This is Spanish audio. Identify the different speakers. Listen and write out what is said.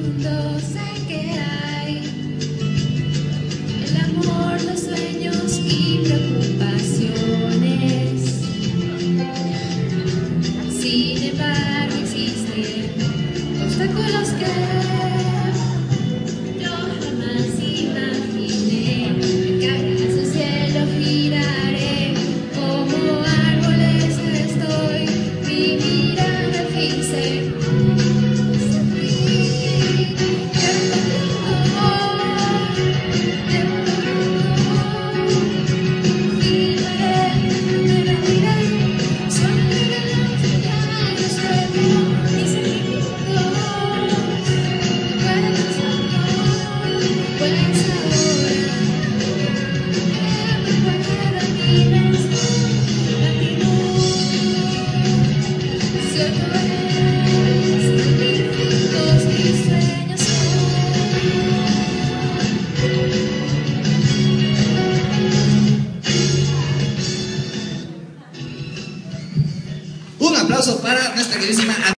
Speaker 1: mundo sé que hay el amor, los sueños y preocupaciones. Sin embargo existen obstáculos que yo jamás imaginé. Me caeré hacia el cielo, giraré como árboles estoy. Mi mirada fixe.
Speaker 2: Un aplauso para nuestra queridísima